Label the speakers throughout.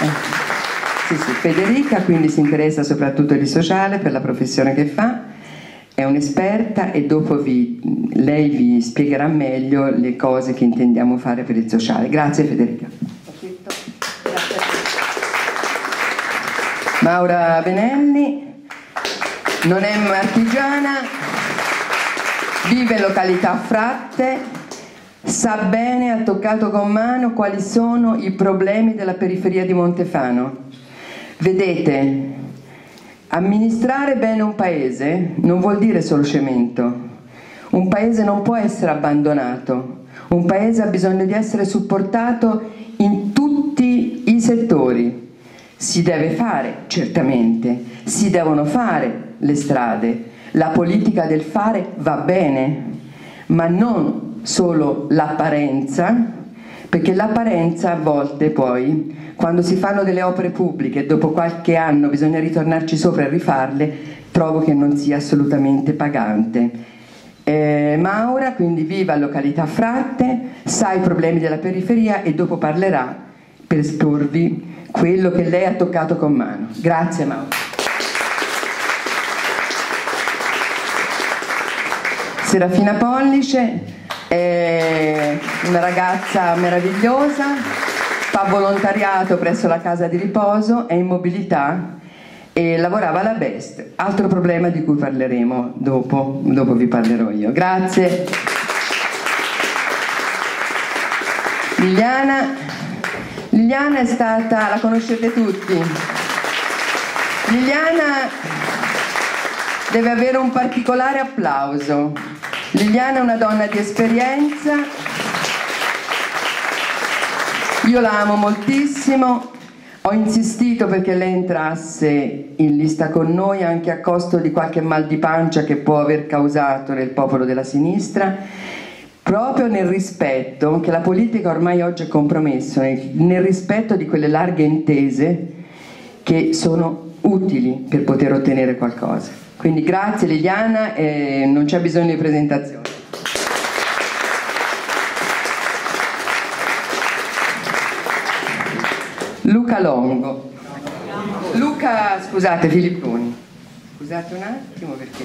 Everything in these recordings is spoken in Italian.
Speaker 1: Sì, sì, Federica quindi si interessa soprattutto di sociale per la professione che fa, è un'esperta e dopo lei vi spiegherà meglio le cose che intendiamo fare per il sociale. Grazie Federica. Grazie. Maura Benelli non è marchigiana, vive in località Fratte, sa bene, ha toccato con mano quali sono i problemi della periferia di Montefano. Vedete, amministrare bene un paese non vuol dire solo cemento. Un paese non può essere abbandonato. Un paese ha bisogno di essere supportato in tutti i settori. Si deve fare, certamente, si devono fare le strade. La politica del fare va bene, ma non solo l'apparenza, perché l'apparenza a volte poi, quando si fanno delle opere pubbliche, dopo qualche anno bisogna ritornarci sopra e rifarle, trovo che non sia assolutamente pagante. Maura quindi vive a località Fratte, sa i problemi della periferia e dopo parlerà per esporvi quello che lei ha toccato con mano. Grazie Maura. Serafina Pollice è una ragazza meravigliosa, fa volontariato presso la casa di riposo, è in mobilità e lavorava alla Best, altro problema di cui parleremo dopo vi parlerò io. Grazie. Liliana è stata, la conoscete tutti. Liliana deve avere un particolare applauso. Liliana è una donna di esperienza, io la amo moltissimo, ho insistito perché lei entrasse in lista con noi anche a costo di qualche mal di pancia che può aver causato nel popolo della sinistra, proprio nel rispetto, che la politica ormai oggi è compromessa, nel rispetto di quelle larghe intese che sono utili per poter ottenere qualcosa. Quindi grazie Liliana, non c'è bisogno di presentazione. Luca Longo. Luca, scusate Filipponi. Scusate un attimo perché...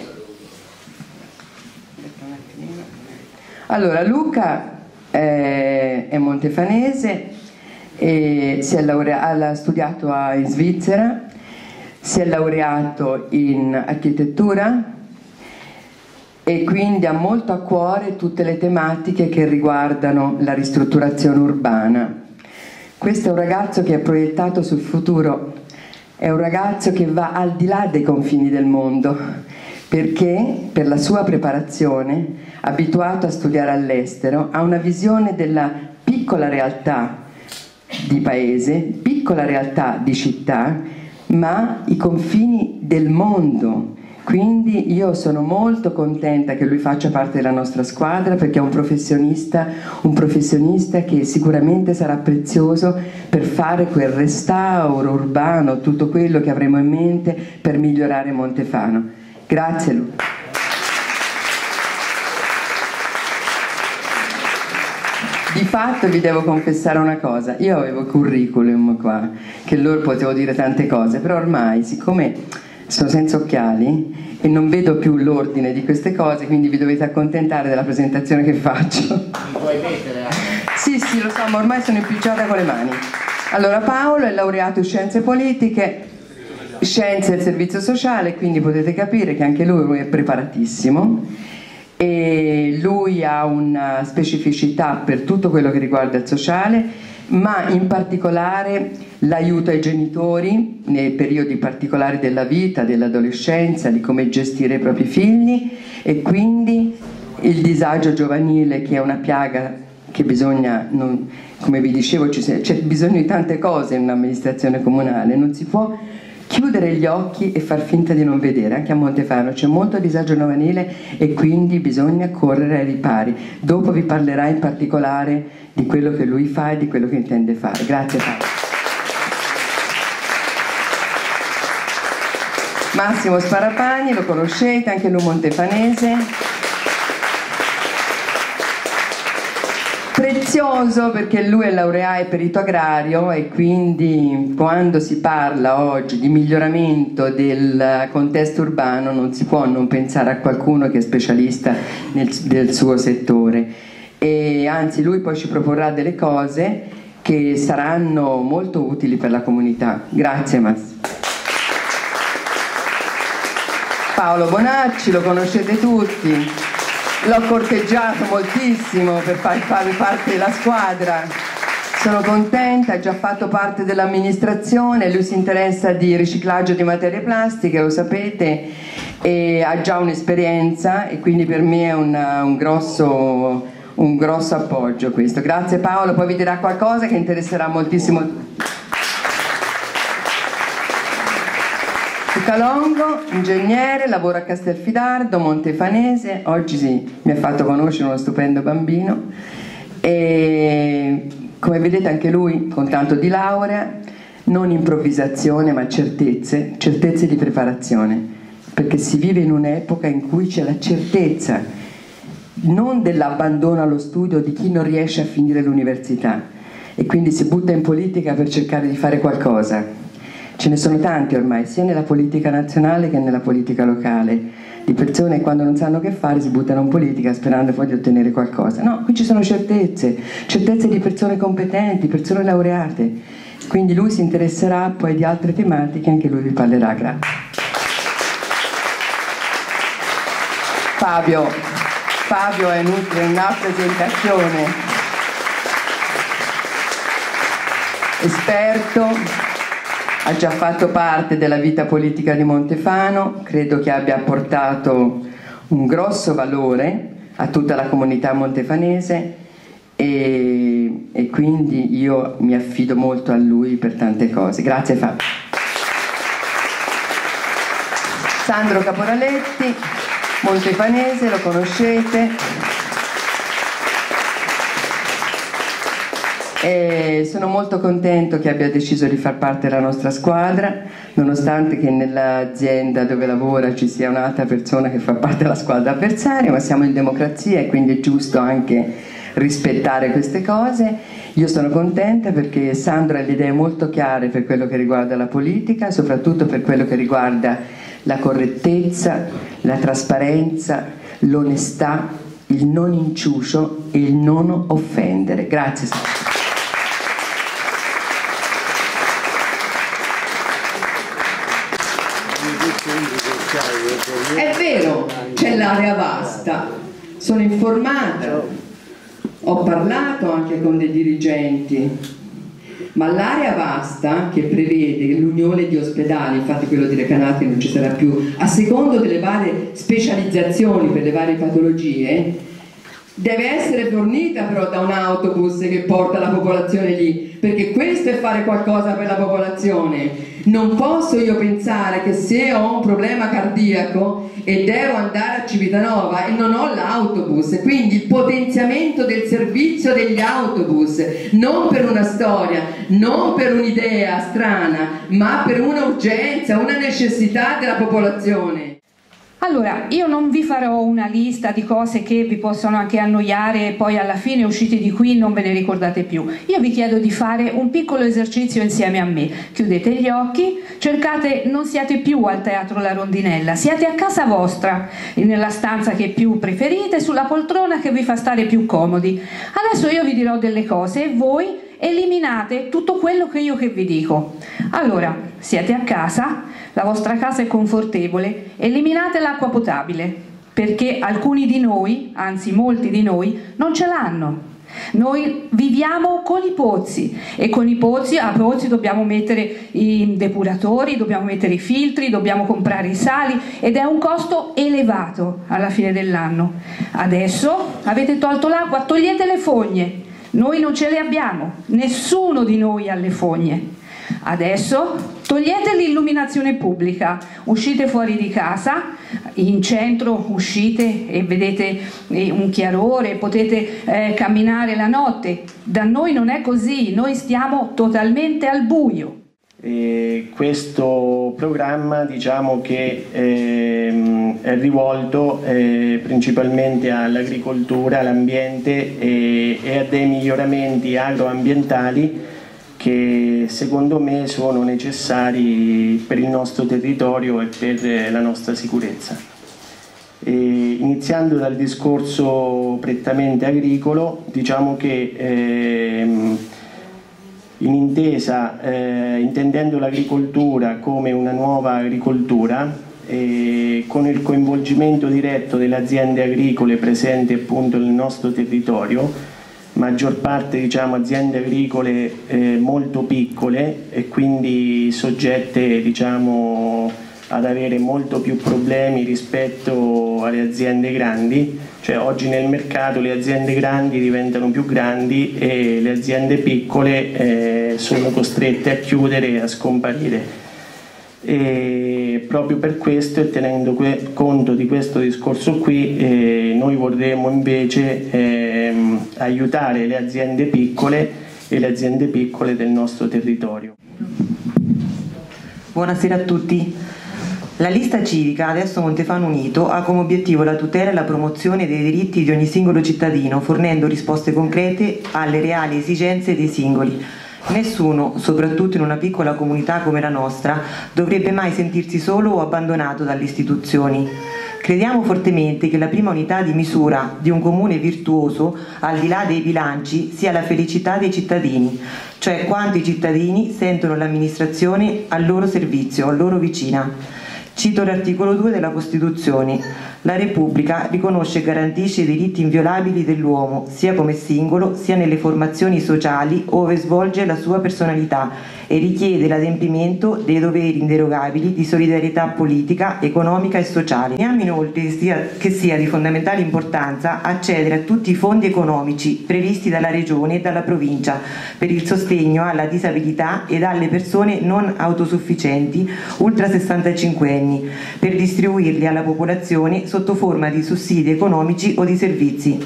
Speaker 1: Allora, Luca è montefanese, e ha studiato in Svizzera, si è laureato in architettura e quindi ha molto a cuore tutte le tematiche che riguardano la ristrutturazione urbana. Questo è un ragazzo che è proiettato sul futuro, è un ragazzo che va al di là dei confini del mondo, perché per la sua preparazione, abituato a studiare all'estero, ha una visione della piccola realtà di paese, piccola realtà di città, ma i confini del mondo. Quindi io sono molto contenta che lui faccia parte della nostra squadra, perché è un professionista che sicuramente sarà prezioso per fare quel restauro urbano, tutto quello che avremo in mente per migliorare Montefano. Grazie Luca. Di fatto vi devo confessare una cosa, io avevo il curriculum qua, che loro potevo dire tante cose, però ormai siccome sono senza occhiali e non vedo più l'ordine di queste cose, quindi vi dovete accontentare della presentazione che faccio.
Speaker 2: Mi puoi mettere anche?
Speaker 1: Sì, lo so, ma ormai sono impicciata con le mani. Allora, Paolo è laureato in scienze politiche, scienze del servizio sociale, quindi potete capire che anche lui è preparatissimo e lui ha una specificità per tutto quello che riguarda il sociale, ma in particolare l'aiuto ai genitori nei periodi particolari della vita, dell'adolescenza, di come gestire i propri figli, e quindi il disagio giovanile, che è una piaga che bisogna, come vi dicevo, c'è bisogno di tante cose in un'amministrazione comunale, non si può chiudere gli occhi e far finta di non vedere. Anche a Montefano c'è molto disagio giovanile e quindi bisogna correre ai ripari. Dopo vi parlerà in particolare di quello che lui fa e di quello che intende fare. Grazie Paolo. Massimo Sparapagni, lo conoscete, anche lui montefanese. prezioso perché lui è laureato e perito agrario e quindi quando si parla oggi di miglioramento del contesto urbano non si può non pensare a qualcuno che è specialista del suo settore, e anzi lui poi ci proporrà delle cose che saranno molto utili per la comunità. Grazie Mas. Paolo Bonacci lo conoscete tutti, l'ho corteggiato moltissimo per fare parte della squadra, sono contenta, ha già fatto parte dell'amministrazione, lui si interessa di riciclaggio di materie plastiche, lo sapete, e ha già un'esperienza e quindi per me è un grosso appoggio questo. Grazie Paolo, poi vi dirà qualcosa che interesserà moltissimo. Calongo, ingegnere, lavora a Castelfidardo, Montefanese, oggi sì, mi ha fatto conoscere uno stupendo bambino e come vedete anche lui con tanto di laurea, non improvvisazione ma certezze di preparazione, perché si vive in un'epoca in cui c'è la certezza non dell'abbandono allo studio di chi non riesce a finire l'università e quindi si butta in politica per cercare di fare qualcosa. Ce ne sono tanti ormai, sia nella politica nazionale che nella politica locale, di persone che quando non sanno che fare si buttano in politica sperando poi di ottenere qualcosa. No, qui ci sono certezze di persone competenti, persone laureate. Quindi lui si interesserà poi di altre tematiche, anche lui vi parlerà. Grazie. Fabio è una presentazione, esperto. Ha già fatto parte della vita politica di Montefano, credo che abbia apportato un grosso valore a tutta la comunità montefanese e quindi io mi affido molto a lui per tante cose. Grazie Fabio. Sandro Caporaletti, montefanese, lo conoscete. E sono molto contento che abbia deciso di far parte della nostra squadra, nonostante che nell'azienda dove lavora ci sia un'altra persona che fa parte della squadra avversaria, ma siamo in democrazia e quindi è giusto anche rispettare queste cose. Io sono contenta perché Sandro ha le idee molto chiare per quello che riguarda la politica, soprattutto per quello che riguarda la correttezza, la trasparenza, l'onestà, il non inciucio e il non offendere. Grazie Sandro. È vero, c'è l'area vasta, sono informata, ho parlato anche con dei dirigenti, ma l'area vasta che prevede l'unione di ospedali, infatti quello di Recanati non ci sarà più, a secondo delle varie specializzazioni per le varie patologie, deve essere fornita però da un autobus che porta la popolazione lì, perché questo è fare qualcosa per la popolazione. Non posso io pensare che se ho un problema cardiaco e devo andare a Civitanova e non ho l'autobus, quindi il potenziamento del servizio degli autobus, non per una storia, non per un'idea strana, ma per un'urgenza, una necessità della popolazione.
Speaker 2: Allora, io non vi farò una lista di cose che vi possono anche annoiare e poi alla fine usciti di qui non ve ne ricordate più. Io vi chiedo di fare un piccolo esercizio insieme a me. Chiudete gli occhi, cercate, non siate più al Teatro La Rondinella, siate a casa vostra, nella stanza che più preferite, sulla poltrona che vi fa stare più comodi. Adesso io vi dirò delle cose e voi eliminate tutto quello che io vi dico. Allora, siete a casa, la vostra casa è confortevole, eliminate l'acqua potabile, perché alcuni di noi, anzi molti di noi, non ce l'hanno. Noi viviamo con i pozzi e con i pozzi, a pozzi dobbiamo mettere i depuratori, dobbiamo mettere i filtri, dobbiamo comprare i sali ed è un costo elevato alla fine dell'anno. Adesso avete tolto l'acqua, togliete le fogne, noi non ce le abbiamo, nessuno di noi ha le fogne. Adesso togliete l'illuminazione pubblica, uscite fuori di casa, in centro uscite e vedete un chiarore, potete camminare la notte. Da noi non è così, noi stiamo totalmente al buio.
Speaker 3: Questo programma, diciamo che è rivolto principalmente all'agricoltura, all'ambiente e a dei miglioramenti agroambientali che secondo me sono necessari per il nostro territorio e per la nostra sicurezza. Iniziando dal discorso prettamente agricolo, diciamo che intendendo l'agricoltura come una nuova agricoltura, con il coinvolgimento diretto delle aziende agricole presenti appunto nel nostro territorio, maggior parte diciamo aziende agricole molto piccole e quindi soggette diciamo ad avere molto più problemi rispetto alle aziende grandi, cioè oggi nel mercato le aziende grandi diventano più grandi e le aziende piccole sono costrette a chiudere e a scomparire. E proprio per questo e tenendo conto di questo discorso qui noi vorremmo invece aiutare le aziende piccole e le aziende piccole del nostro territorio.
Speaker 4: Buonasera a tutti. La lista civica, adesso Montefano Unito, ha come obiettivo la tutela e la promozione dei diritti di ogni singolo cittadino, fornendo risposte concrete alle reali esigenze dei singoli. Nessuno, soprattutto in una piccola comunità come la nostra, dovrebbe mai sentirsi solo o abbandonato dalle istituzioni. Crediamo fortemente che la prima unità di misura di un comune virtuoso, al di là dei bilanci, sia la felicità dei cittadini, cioè quanti cittadini sentono l'amministrazione al loro servizio, al loro vicina. Cito l'articolo 2 della Costituzione. La Repubblica riconosce e garantisce i diritti inviolabili dell'uomo, sia come singolo, sia nelle formazioni sociali ove svolge la sua personalità e richiede l'adempimento dei doveri inderogabili di solidarietà politica, economica e sociale. Riteniamo inoltre che sia di fondamentale importanza accedere a tutti i fondi economici previsti dalla Regione e dalla Provincia per il sostegno alla disabilità ed alle persone non autosufficienti ultra 65 anni, per distribuirli alla popolazione sotto forma di sussidi economici o di servizi.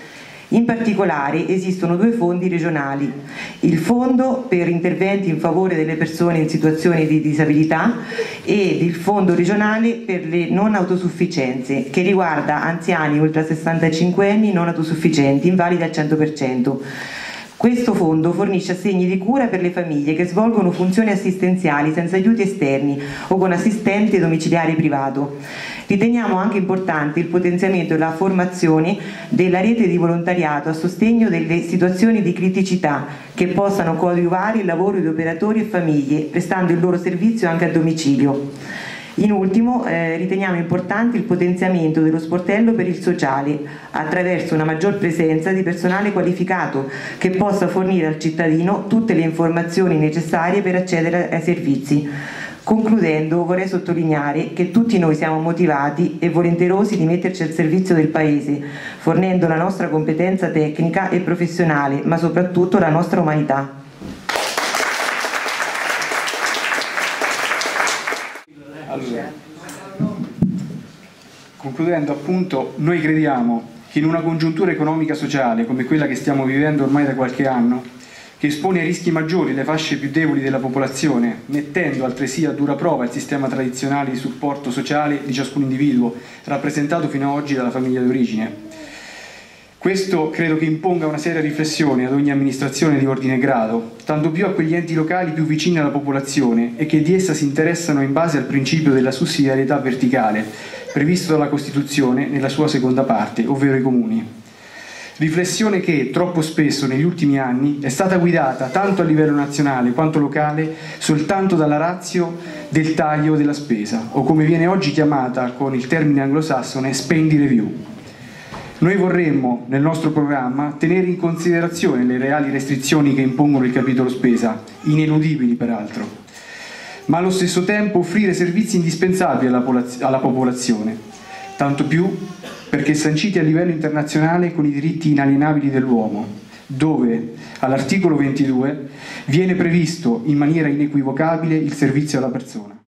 Speaker 4: In particolare esistono due fondi regionali, il Fondo per interventi in favore delle persone in situazioni di disabilità ed il Fondo regionale per le non autosufficienze, che riguarda anziani ultra 65 anni non autosufficienti, invalidi al 100%. Questo fondo fornisce assegni di cura per le famiglie che svolgono funzioni assistenziali senza aiuti esterni o con assistente domiciliare privato. Riteniamo anche importante il potenziamento e la formazione della rete di volontariato a sostegno delle situazioni di criticità che possano coadiuvare il lavoro di operatori e famiglie, prestando il loro servizio anche a domicilio. In ultimo, riteniamo importante il potenziamento dello sportello per il sociale attraverso una maggior presenza di personale qualificato che possa fornire al cittadino tutte le informazioni necessarie per accedere ai servizi. Concludendo, vorrei sottolineare che tutti noi siamo motivati e volenterosi di metterci al servizio del Paese, fornendo la nostra competenza tecnica e professionale, ma soprattutto la nostra umanità.
Speaker 5: Allora, concludendo appunto, noi crediamo che in una congiuntura economica sociale come quella che stiamo vivendo ormai da qualche anno, che espone a rischi maggiori le fasce più deboli della popolazione, mettendo altresì a dura prova il sistema tradizionale di supporto sociale di ciascun individuo, rappresentato fino ad oggi dalla famiglia d'origine. Questo credo che imponga una seria riflessione ad ogni amministrazione di ordine e grado, tanto più a quegli enti locali più vicini alla popolazione e che di essa si interessano in base al principio della sussidiarietà verticale, previsto dalla Costituzione nella sua seconda parte, ovvero i comuni. Riflessione che, troppo spesso negli ultimi anni, è stata guidata tanto a livello nazionale quanto locale soltanto dalla ratio del taglio della spesa, o come viene oggi chiamata con il termine anglosassone spending review. Noi vorremmo, nel nostro programma, tenere in considerazione le reali restrizioni che impongono il capitolo spesa, ineludibili peraltro, ma allo stesso tempo offrire servizi indispensabili alla popolazione, tanto più perché sanciti a livello internazionale con i diritti inalienabili dell'uomo, dove, all'articolo 22, viene previsto in maniera inequivocabile il servizio alla persona.